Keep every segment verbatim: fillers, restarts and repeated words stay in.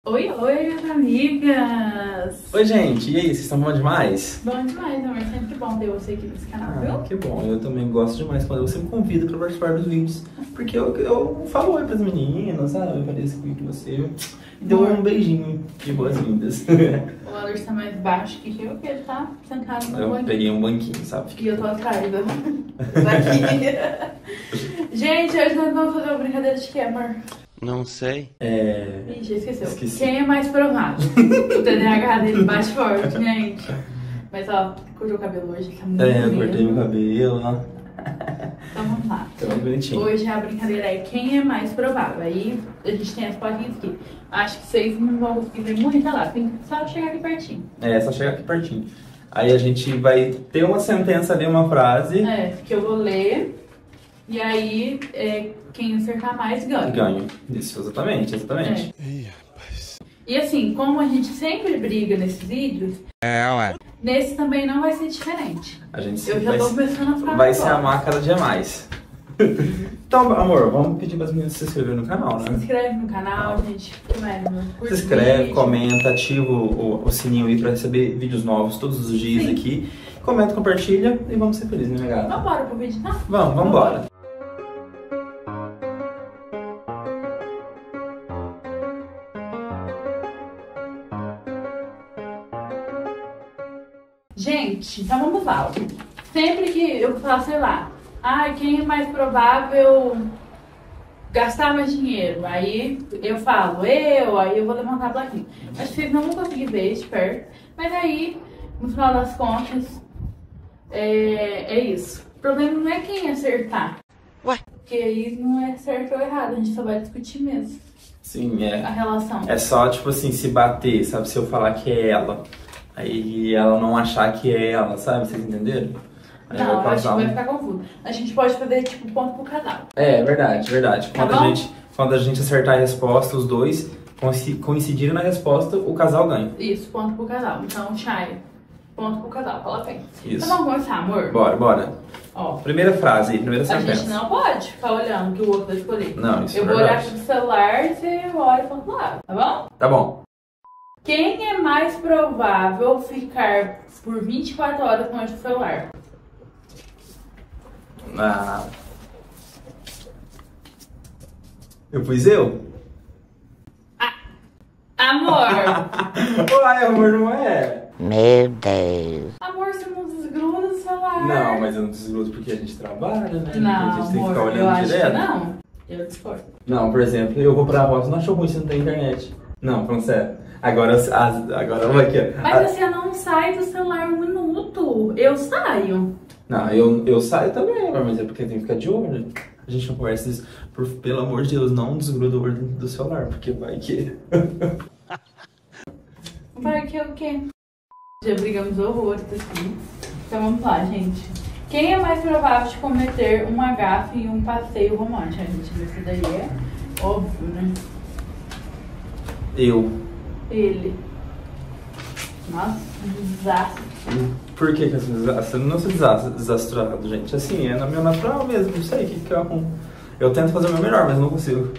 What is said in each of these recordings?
Oi, oi, minhas amigas! Oi, gente, e aí, vocês estão bom demais? Bom demais, amor. Sempre bom ter você aqui nesse canal, Ah, viu? que bom, eu também gosto demais quando você me convida pra participar dos vídeos. Porque eu, eu falo oi pras meninas, sabe? Eu pareço com você. E deu um beijinho de boas-vindas. O valor está mais baixo que eu, que ele tá sentado no Eu banquinho. peguei um banquinho, sabe? E eu tô atrás da- daqui. Gente, hoje nós vamos fazer uma brincadeira de quê, amor? Não sei. É... Ih, já esqueceu. Esqueci. Quem é mais provável? O T D A H dele bate forte, gente. Mas ó, cortou o cabelo hoje, tá muito É, eu lindo. cortei meu cabelo, ó. Então vamos lá. Tá muito bonitinho. Hoje a brincadeira é quem é mais provável. Aí a gente tem as plaquinhas aqui. Acho que vocês não vão conseguir ver muito lá. Tem que só chegar aqui pertinho. É, só chegar aqui pertinho. Aí a gente vai ter uma sentença ali, uma frase. É, que eu vou ler. E aí, é, quem acertar mais ganha. Ganho. Isso, exatamente, exatamente. É. Ih, rapaz. E assim, como a gente sempre briga nesses vídeos, É, ué. nesse também não vai ser diferente. A gente Eu já vai, tô começando a ficar vai se nervosa. amar cada dia mais. Então, amor, vamos pedir para as meninas se inscreverem no canal, Se né? inscreve no canal, gente. Comenta, curte Se inscreve, vídeo. comenta, ativa o, o sininho aí para receber vídeos novos todos os dias Sim. aqui. Comenta, compartilha e vamos ser felizes, né, minha gata? Vamos embora pro vídeo, tá? Vamos, vamos embora. Gente, então vamos lá. Sempre que eu falar, sei lá, ah, quem é mais provável gastar mais dinheiro? Aí eu falo, eu, aí eu vou levantar a plaquinha. Acho que vocês não vão conseguir ver de perto, mas aí, no final das contas, é, é isso. O problema não é quem acertar. Ué? Porque aí não é certo ou errado, a gente só vai discutir mesmo Sim, é. a relação. É só, tipo assim, se bater, sabe? Se eu falar que é ela, aí ela não achar que é ela, sabe? Vocês entenderam? Aí Não, eu acho que causar vai um- ficar confuso. A gente pode fazer, tipo, ponto pro casal. É, verdade, verdade. Tá Quando, bom? a gente, quando a gente acertar a resposta, os dois coinci- coincidirem na resposta, o casal ganha. Isso, ponto pro casal. Então, Chay, ponto pro casal, fala bem. Isso. Então vamos começar, amor? Bora, bora. Ó, Primeira frase aí, primeira a sentença. gente não pode ficar olhando o que o outro vai escolher. Não, isso Eu é vou olhar verdade. pro celular e você olha pro outro lado, tá bom? Tá bom. Quem é mais provável ficar por vinte e quatro horas longe do celular? Ah. Eu pus eu? Amor! Uai, amor, não é? Meu Deus. Amor, você não desgruda do celular. Não, mas eu não desgrudo porque a gente trabalha, né? Não, a gente tem que amor, ficar eu olhando acho direto. que não. Eu discordo. Não, por exemplo, eu vou pra roça, não achou ruim se não tem internet. Não, falando sério. Agora, as, agora vai aqui, ó. Mas A- você não sai do celular um minuto. Eu saio. Não, eu, eu saio também, mas é porque tem que ficar de olho. A gente não conversa isso. Por, pelo amor de Deus, não desgruda o olho do celular, porque vai que... Vai que é o quê? Já brigamos horrores aqui. Então vamos lá, gente. Quem é mais provável de cometer uma gafe em um passeio romântico? A gente vê se daí é óbvio, né? Eu. Ele. Nossa, um desastre. Por que que eu sou desastre? Eu não sou desastre, desastrado, gente. Assim, é no meu natural mesmo, não sei o que que eu arrumo. Eu tento fazer o meu melhor, mas não consigo.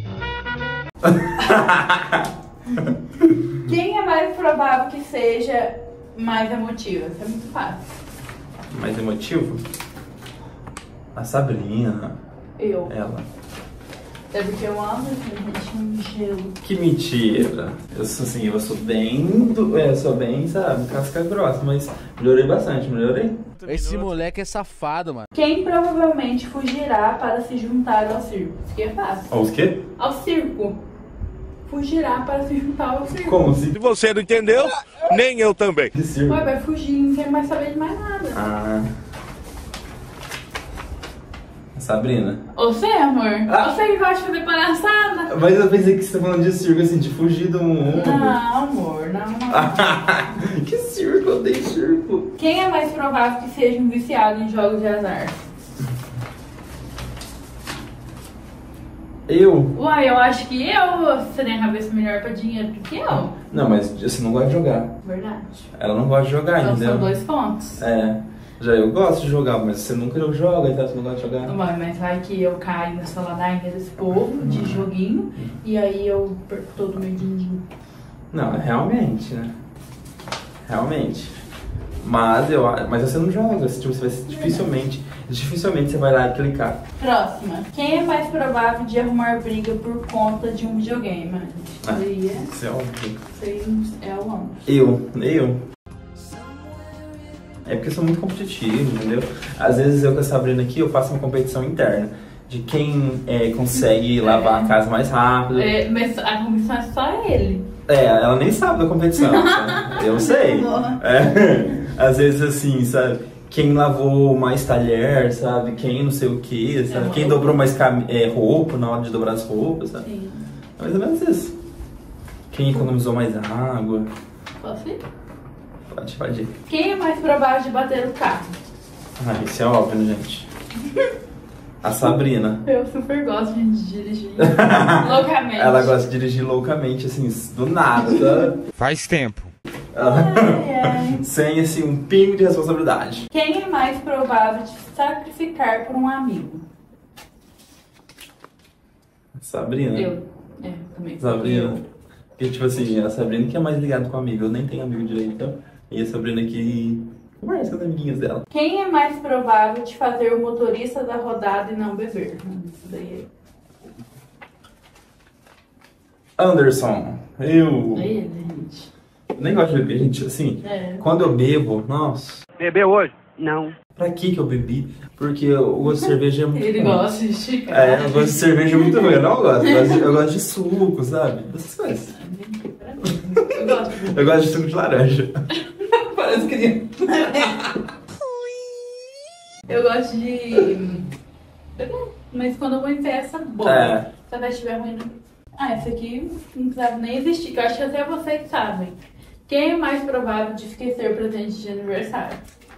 Quem é mais provável que seja mais emotivo? Isso é muito fácil. Mais emotivo? A Sabrina. Eu. Ela. É porque eu amo gente, um gelo. Que mentira. Eu sou assim, eu sou bem... Do, é, eu sou bem, sabe, casca grossa, mas melhorei bastante, melhorei? Esse moleque é safado, mano. Quem provavelmente fugirá para se juntar ao circo? Isso aqui é fácil. Ó, os quê? Ao circo. Fugirá para se juntar ao circo. Como assim? Se você não entendeu, nem eu também. Que circo? Ué, vai fugir, não quer mais saber de mais nada. Ah... Sabrina. Você, amor? Ah. Você que gosta de fazer palhaçada? Mas eu pensei que você tá falando de circo, assim, de fugir do mundo. Não, amor, não, não. Que circo? Eu odeio circo. Quem é mais provável que seja um viciado em jogos de azar? Eu? Uai, eu acho que eu. Você tem a cabeça melhor pra dinheiro do que eu. Não, mas você não gosta de jogar. Verdade. Ela não gosta de jogar, Então entendeu? são dois pontos. É. Já eu gosto de jogar, mas você nunca joga, então você não gosta de jogar. Mãe, mas vai que eu caio nessa ladainha desse povo de joguinho e aí eu perco todo o meu din-din. Não, realmente, né? Realmente. Mas eu mas você não joga, tipo, você vai, dificilmente, dificilmente você vai lá e clicar. Próxima. Quem é mais provável de arrumar briga por conta de um videogame? Ah, Isso aí é, isso é óbvio. isso aí é o homem. Eu, eu. É porque eu sou muito competitivo, entendeu? Às vezes eu com a Sabrina aqui, eu faço uma competição interna. De quem é, consegue lavar a casa mais rápido. É, mas a competição é só ele. É, ela nem sabe da competição. Sabe? Eu sei. É, às vezes assim, sabe? Quem lavou mais talher, sabe? Quem não sei o que, sabe? Quem dobrou mais cam... é, roupa na hora de dobrar as roupas, sabe? Sim. É mais ou menos isso. Quem economizou mais água. Posso ir? Pode, pode ir. Quem é mais provável de bater o carro? Ah, isso é óbvio, né, gente? A Sabrina. Eu super gosto de dirigir loucamente. Ela gosta de dirigir loucamente, assim, do nada, tá? Faz tempo. Ai, ai. Sem, assim, um pingo de responsabilidade. Quem é mais provável de sacrificar por um amigo? Sabrina. Eu. É, também. Sabrina. Porque, tipo assim, a Sabrina que é mais ligada com amigo. Eu nem tenho amigo direito, então. E a Sabrina que conversa com as amiguinhas dela. Quem é mais provável de fazer o motorista da rodada e não beber? Isso daí Anderson. Eu. é ele, gente. Eu nem gosto de beber, gente. Assim, É. quando eu bebo, nossa. Bebeu hoje? Não. Pra que que eu bebi? Porque o gosto de cerveja é muito Ele ruim. gosta de esticar. É, eu gosto de cerveja muito ruim. Eu não gosto. Eu gosto de, eu gosto de suco, sabe? Essas coisas. Eu gosto de Eu gosto de suco de laranja. Parece criança. Eu gosto de. Mas quando eu vou em festa, boa. É. Se a festa estiver ruim, não. Ah, esse aqui não precisava nem existir, que eu acho que até vocês sabem. Quem é mais provável de esquecer presente de aniversário?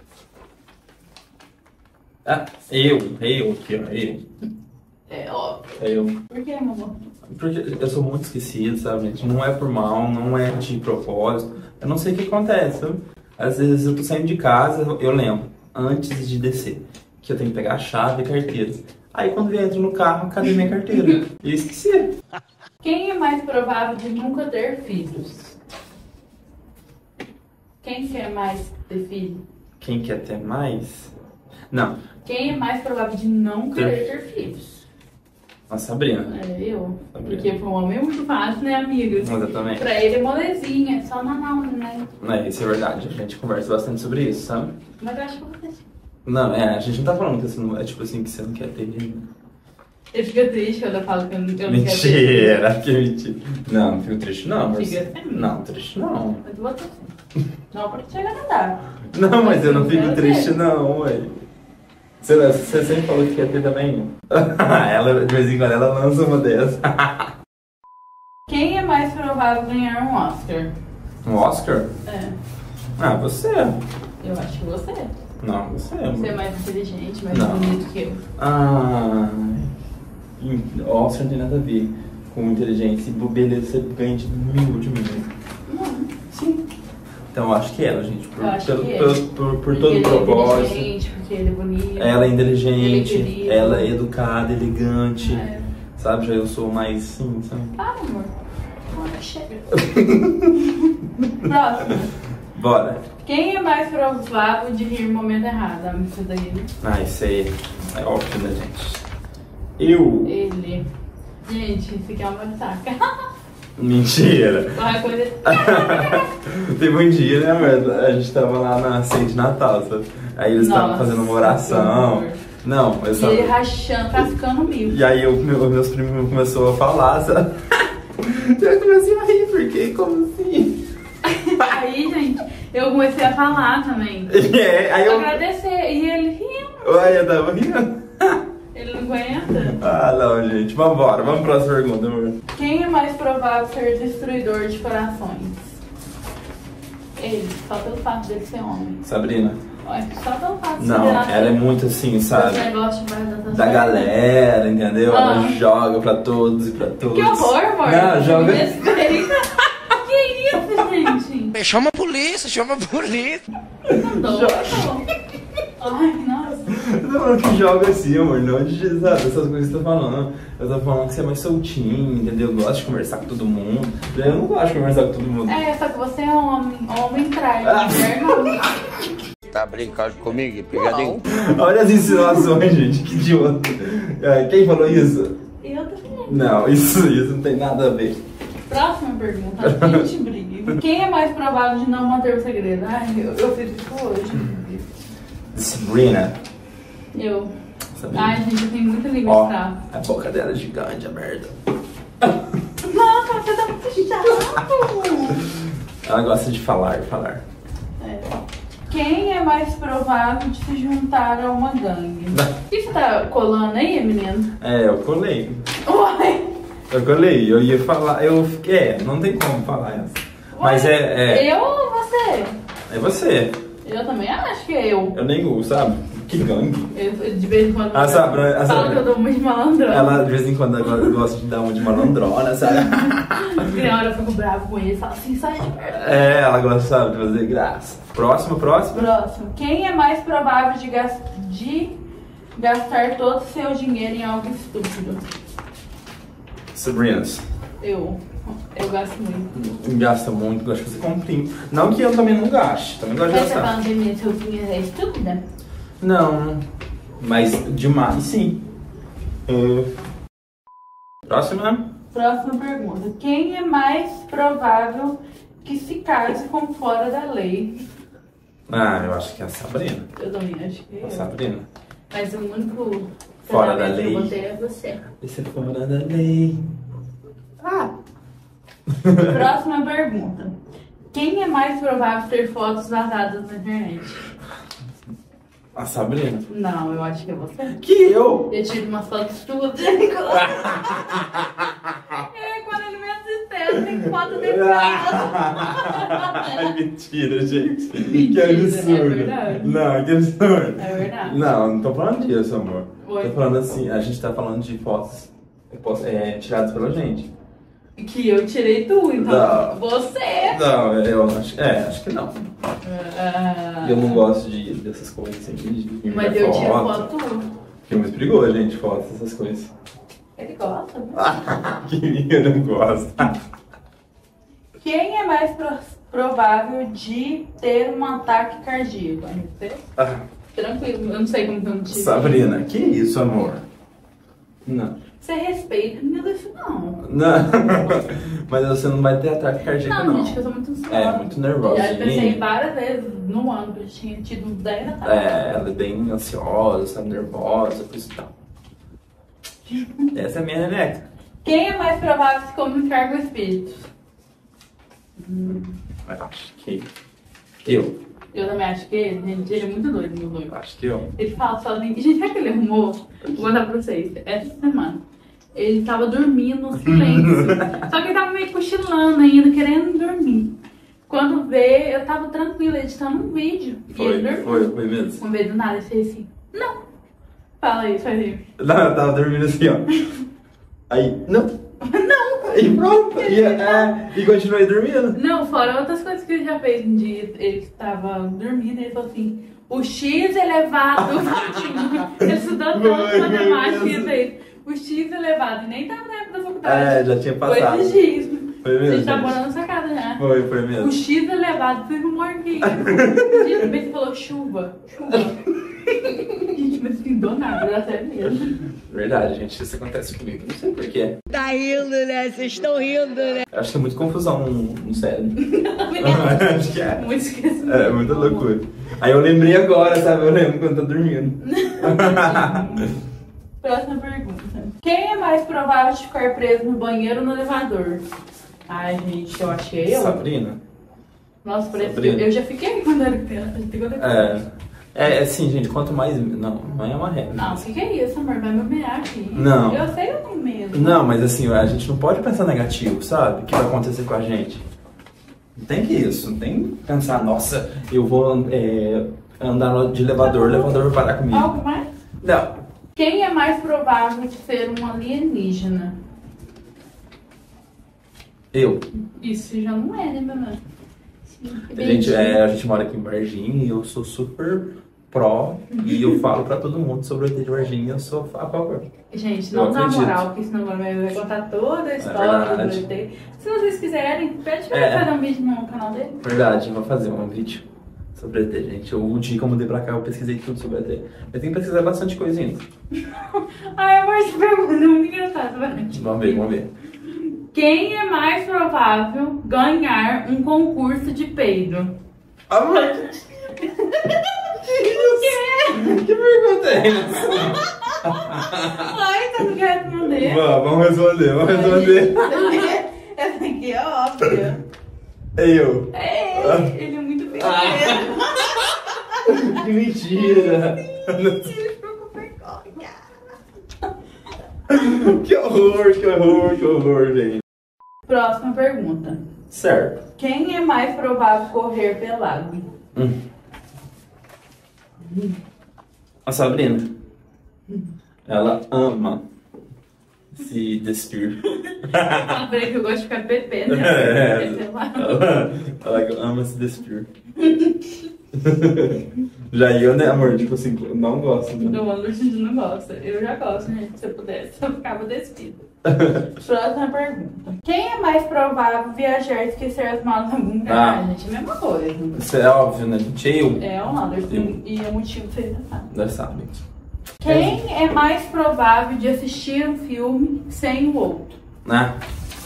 Ah, eu, eu aqui, ó, eu. É óbvio. Eu. Por que, meu amor? Porque eu sou muito esquecido, sabe, gente? Não é por mal, não é de propósito. Eu não sei o que acontece, sabe? Às vezes eu tô saindo de casa, eu lembro, antes de descer, que eu tenho que pegar a chave e a carteira. Aí quando eu entro no carro, cadê minha carteira? E eu esqueci. Quem é mais provável de nunca ter filhos? Quem quer mais ter filho? Quem quer ter mais? Não, Quem é mais provável de não querer ter filhos? a Sabrina. É eu. Sabrina. Porque para um homem é muito fácil, né, amigo? Exatamente. Pra ele é molezinha, é só na mão, né? É, isso é verdade, a gente conversa bastante sobre isso, sabe? Mas eu acho que eu vou ter. Não, é, a gente não tá falando que você não, é tipo assim, que você não quer ter. Ele fica triste quando eu falo que eu não, eu não quero ter. Mentira, que mentira. Não, não fico triste não, mas... Fica assim. Não, triste não. Mas eu vou ter sim. Não porque chega a nadar. Não, mas eu não fico quero triste ter. não, ué. Você, você sempre falou que quer ter também? Ela, de vez em quando, ela lança uma dessas. Quem é mais provável ganhar um Oscar? Um Oscar? É, Ah, você. eu acho que você. Não, você. Você é mais inteligente, mais Não. bonito que eu. Ah, Oscar não tem nada a ver com inteligência. E beleza, você ganha de mil de mil. Não. Sim. Então eu acho que ela, gente. Por, Eu acho pelo, que é. pelo- por, por Porque todo o ele propósito. é inteligente, porque ele é bonito. Ela é inteligente, Ele é querido. ela é educada, elegante. É. Sabe? Já eu sou mais sim, sabe? Ah, amor. Agora chega. Próximo. Bora. Quem é mais provável de rir no momento errado? Ah, isso daí, né? Ah, isso aí é óbvio, né, gente? Eu. Ele. Gente, isso aqui é uma saca. Mentira. Qualquer coisa. Teve um dia, né, amor? A gente tava lá na ceia de Natal, sabe? Aí eles estavam Nossa, fazendo uma oração. que horror. Não, eu E só... ele rachando, tá ficando mil. E aí eu, meu, meus primos começaram a falar, sabe? Eu comecei a rir, porque como assim? Aí, gente, eu comecei a falar também. É, aí eu... Agradecer. E ele rindo. Ué, eu tava rindo. Ele não aguenta. Ah, não, gente. Vambora, vamos pra próxima pergunta, amor. Quem é mais provável ser destruidor de corações? Ele, só pelo fato dele ser homem. Sabrina. Olha, só pelo fato de Não, ser ela é muito assim, sabe? negócio de guardar Da galera, entendeu? Ela Ah. joga pra todos e pra todos. Que horror, amor. Não, joga... Me respeita. Que isso, gente? Chama a polícia, chama a polícia. Não dou. Ai, nossa. Eu tô falando que joga assim, amor, não de, sabe, essas coisas que você tá falando. Eu tô falando que você é mais soltinho, entendeu? Gosta de conversar com todo mundo. Eu não gosto de conversar com todo mundo. É, só que você é um homem, homem trai, mulher não. Tá brincando comigo, pegadinho? Olha as insinuações, gente, que idiota. É, quem falou isso? Eu também. Não, isso, isso não tem nada a ver. Próxima pergunta, acho que a gente briga. Quem é mais provável de não manter o segredo? Ai, eu, eu fiz isso hoje. Sabrina. Eu. Sabrina. Ai, gente, eu tenho muito limite Ó, pra... a boca dela é gigante, a merda. Nossa, você tá muito chato. Ela gosta de falar, falar. É. Quem é mais provável de se juntar a uma gangue? O que você tá colando aí, menino? É, eu colei. Uai! Eu colei, eu ia falar, eu fiquei, é, não tem como falar essa. Mas é, é, Eu ou você? é você. Eu também acho que é eu. Eu nem uso, sabe? Que gangue. Eu, de vez em quando Ah, sabe, né? Ah, falo sabe. que eu dou muito malandrão. Ela, de vez em quando, ela gosta de dar uma de malandrona, sabe? Tem hora eu fico bravo com ele e falo assim, sai de perto. É, ela gosta, sabe, de fazer graça. Próximo, próximo. Próximo. Quem é mais provável de, gas- de gastar todo o seu dinheiro em algo estúpido? Sabrinas. Eu. Eu gasto muito. Gasta muito, gosta de fazer comprinho. Não que eu também não gaste, também gosto de Mas você gastar. falando que minha roupinha é estúpida? Não, mas demais, sim. Uh, Próxima. Próxima pergunta. Quem é mais provável que se case com fora da lei? Ah, eu acho que é a Sabrina. Eu também acho que A é. Sabrina. Mas o único Fora da casamento que lei. eu botei é você. Esse é fora da lei. Ah. Próxima pergunta. Quem é mais provável ter fotos vazadas na internet? A Sabrina. Não, eu acho que é você. Que eu? Eu tiro umas fotos tuas. É, quando ele menos espera, tem foto dele. Ai, mentira, gente. Mentira, Que absurdo. é verdade. Não, que absurdo. É verdade. Não, não tô falando disso, amor. Oi. Tô falando assim, a gente tá falando de fotos é, tiradas pela gente. Que eu tirei tu, então. Não. Você. Não, eu acho, é, acho que não. Ah, Eu não gosto de, dessas coisas assim, de Mas de eu tiro foto tua. Que é muito perigoso, gente, fotos, essas coisas. Ele gosta, né? Que eu não gosto. Quem é mais pro- provável de ter um ataque cardíaco? Você? Ah, Tranquilo, eu não sei como que eu não tive. Sabrina, que isso, amor? Não. Você respeita, não é isso não. Não. Mas você não vai ter ataque cardíaco, Não, não. gente, que eu sou muito ansiosa. É, muito nervosa. Já pensei várias vezes no ano que eu tinha tido uns dez ataques. É, ela é bem ansiosa, sabe, nervosa, coisa e tal. Essa é a minha neneca. Quem é mais provável de se comunicar com espíritos? Acho que eu. Eu também acho que ele, gente, ele é muito doido, meu noivo. Acho que eu. Ele fala sozinho. Gente, sabe que ele arrumou? Vou mandar pra vocês. Essa semana. Ele tava dormindo no silêncio. Só que ele tava meio cochilando ainda, querendo dormir. Quando vê, eu tava tranquila, editando um vídeo. E Foi, ele dormiu. foi, foi mesmo. Quando veio do nada, ele fez assim. Não. Fala isso, faz isso. Não, eu tava dormindo assim, ó. Aí, não. Não. E pronto. E, é, e continuei dormindo. Não, fora outras coisas que ele já fez um dia. Ele tava dormindo e ele falou assim: o X elevado. Ele estudou tanto Foi, matemática foi e mesmo. fez o X elevado. E nem tava na época da faculdade. É, já tinha passado. Foi de X. Foi A mesmo, gente tá gente. morando na sua casa já. Foi, foi mesmo. O X elevado foi um morguinho. Gente, também você falou chuva. Chuva. Gente, mas não deu nada, dá certo mesmo. Verdade, gente, isso acontece comigo. Não sei porquê. Tá rindo, né? Vocês estão rindo, né? Eu acho que tem muita confusão no, no cérebro. Acho que é. Muito esquecido. É, muita loucura. Aí eu lembrei agora, sabe? Eu lembro quando tô dormindo. Próxima pergunta. Quem é mais provável de ficar preso no banheiro ou no elevador? Ai, gente, eu acho que é eu. Sabrina? Nossa, parece que Sabrina. eu, eu já fiquei quando era criança. já fiquei- É. É, assim, gente, quanto mais. Não, não é uma regra. Não, o que, que é isso, amor? Vai me humilhar aqui. Não. Eu sei, eu tenho medo. Não, mas assim, a gente não pode pensar negativo, sabe? O que vai acontecer com a gente. Não tem que isso, não tem que pensar, nossa, eu vou é, andar de elevador, o elevador vai parar comigo. Algo mais? Não. Quem é mais provável de ser um alienígena? Eu. Isso já não é, né, meu amor? Sim. A gente, é, a gente mora aqui em Varginha e eu sou super pró e eu falo pra todo mundo sobre o E T de Varginha, eu sou a favor. Gente, Eu não dá acredito. moral, porque senão agora vai contar toda a história verdade. do E T. Se vocês quiserem, pede pra É. ele fazer um vídeo no canal dele. Verdade, eu vou fazer um vídeo sobre E T, gente. Eu, o dia que eu mudei pra cá, eu pesquisei tudo sobre E T. Eu tenho que pesquisar bastante coisa ainda. Ai, amor, essa pergunta é muito engraçada, vai. Vamos ver, vamos ver. Quem é mais provável ganhar um concurso de peido? Amor, que isso? Que pergunta é essa? Ai, tá não quer responder? Vamos, vamos responder, vamos responder. Essa aqui é óbvia. Eu. É, ele é muito feio. Que mentira. Que horror, que horror, que horror, gente. Próxima pergunta. Certo. Quem é mais provável correr pelado? Hum. A Sabrina. Ela ama se despir. Eu falei que eu gosto de ficar P né? É, Pelado. ela, ela ama se despir. Já eu, né, amor? Tipo assim, não gosto. Né? Não, a Lucy não gosta. Eu já gosto, gente. Se eu pudesse, eu ficava despida. Próxima pergunta. Quem é mais provável viajar e esquecer as malas em algum lugar? Ah. Gente, a mesma coisa. Isso é óbvio, né, gente? Eu. É o Anderson. E é o motivo que vocês já sabem. Já sabe. Quem é mais provável de assistir um filme sem o outro? Né?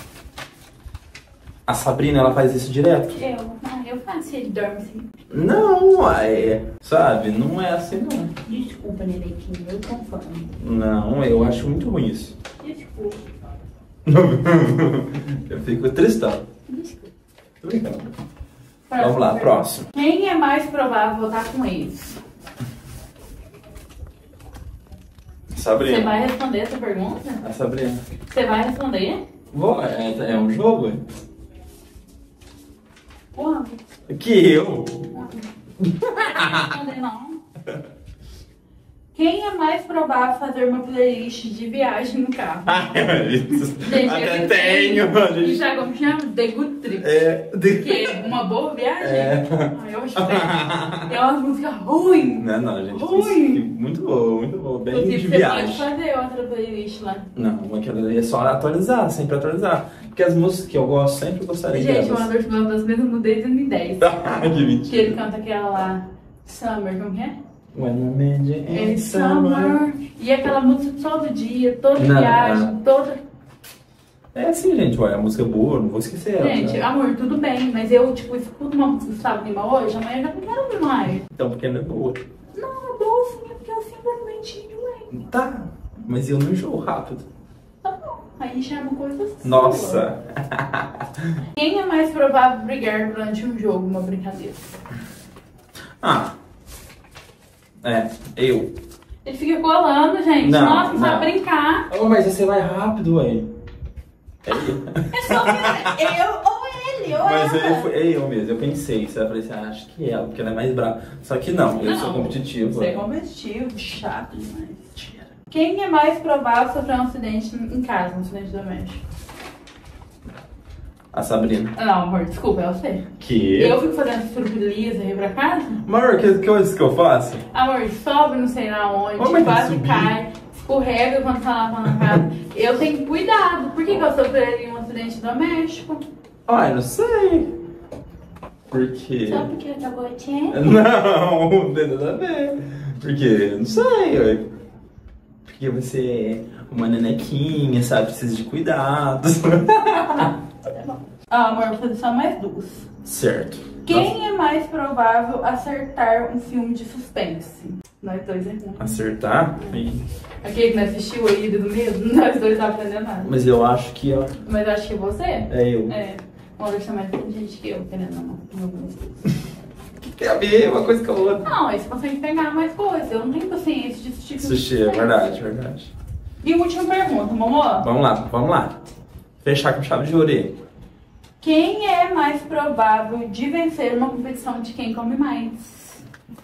A Sabrina, ela faz isso direto. Eu. Ah, eu faço. Ele dorme assim. Não, é, sabe? Não é assim, não. Desculpa, Nenequinho. Eu conformo. Não, eu acho muito ruim isso. Desculpa. Eu fico tristão. Desculpa. Tô brincando. Próxima Vamos lá, pergunta. próximo. Quem é mais provável voltar com eles? Você Sabrina. vai responder essa pergunta? A Sabrina. Você vai responder? Vou, é, é um jogo? é? Porra, Que eu? não vai responder não. Quem é mais provável fazer uma playlist de viagem no carro? Ai, isso. Gente, Até eu tenho. E gente. já como chama? The Good Trip. É. de- Que é uma boa viagem? É. Ai, eu acho que é. É uma música ruim. Não, não, gente. Ruim. isso- Muito boa, muito boa. Bem Inclusive, de você viagem. pode fazer outra playlist lá. Não, aquela ali é só atualizar, sempre atualizar. Porque as músicas que eu gosto, sempre gostaria Gente, o delas. Anderson gosta das mesmas no desde dois mil e dez. Que Que mentira. ele canta aquela lá, Summer, como que é? When I'm in É the summer. Summer. E aquela música todo dia, toda Não, viagem, não. toda... É assim, gente, olha, a música é boa, não vou esquecer ela. Gente, né? amor, tudo bem, mas eu, tipo, escuto uma música do Sábado Lima hoje, amanhã eu já não quero ouvir mais. Então, porque não é boa. Não, é boa sim, é porque eu simplesmente enjoei. Tá, mas eu não enjoo rápido. Tá bom, aí já é uma coisa sua. Nossa. Quem é mais provável brigar durante um jogo, uma brincadeira? Ah. É, eu. Ele fica colando, gente. Não, Nossa, não não. sabe brincar. Oh, mas você vai rápido, ué. É eu. É só que eu ou ele, ou Mas ela. eu, fui- é eu mesmo, eu pensei, você vai falar assim, ah, acho que é ela, porque ela é mais brava. Só que não, eu Não, sou competitivo. Você é competitivo, chato demais. Quem é mais provável sofrer um acidente em casa, um acidente doméstico? A Sabrina. Ah, não, amor, desculpa, é você. Que? Eu fico fazendo surpresa e ir pra casa? Amor, que que coisas que eu faço? Amor, sobe não sei na onde, Ô, mas quase subir. cai, escorrega quando tá lavando a casa. Eu tenho cuidado. Por que, que eu sofreria um acidente doméstico? Ai, não sei. Por quê? Só porque eu tô gotinha? Não, não tem nada a ver. Porque, não sei, ué. Porque você é uma nenequinha, sabe? Precisa de cuidados. Ah, amor, vou fazer só mais duas. Certo. Quem é mais provável acertar um filme de suspense? Nós dois é ruim. Acertar? Sim. Aquele que não assistiu a Ilha do Medo, nós dois não aprendemos nada. Mas eu acho que ó, Mas eu acho que você é eu. é. O Anderson é mais inteligente que eu, querendo ou não. em algumas coisas. Tem a ver uma coisa com a outra. Não, aí você consegue pegar mais coisas. Eu não tenho paciência de assistir filme de Sushi, é suspense. verdade, verdade. E última pergunta, Momô. Vamos lá, vamos lá. Fechar com chave de ouro aí. Quem é mais provável de vencer uma competição de quem come mais?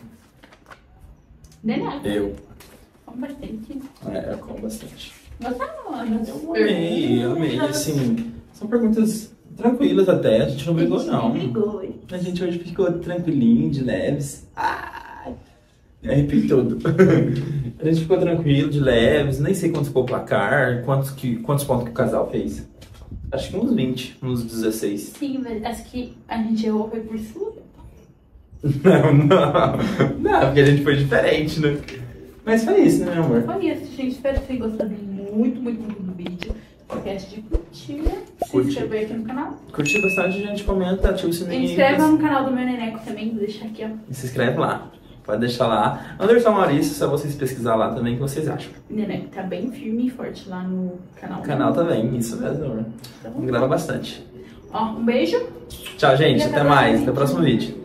Neném. Eu. Come bastante. É, eu como bastante. Gostaram? Eu amei, eu amei. Assim, são perguntas tranquilas até, a gente não brigou não. A gente hoje ficou tranquilinho, de leves. Ai. Arrepiei tudo. A gente ficou tranquilo, de leves, nem sei quanto ficou o placar, quantos, que, quantos pontos que o casal fez. Acho que uns vinte, uns dezesseis. Sim, mas acho que a gente errou foi por sua. Não, não. Não, porque a gente foi diferente, né? Mas foi isso, né, meu amor? Foi isso, gente. Espero que tenham gostado muito, muito, muito do vídeo. Não esquece de curtir, se Curtir. inscrever aqui no canal. Curtiu bastante, gente, comenta, ativa o Se sininho. inscreve no canal do meu Neneco também, vou deixar aqui, ó. E se inscreve lá. Pode deixar lá. Anderson Maurício, só vocês pesquisar lá também o que vocês acham. O Neneco tá bem firme e forte lá no canal. O canal também, isso mesmo, amor. Então, Grava bastante. ó, um beijo. Tchau, gente. E Até até mais. mais. Até o próximo vídeo.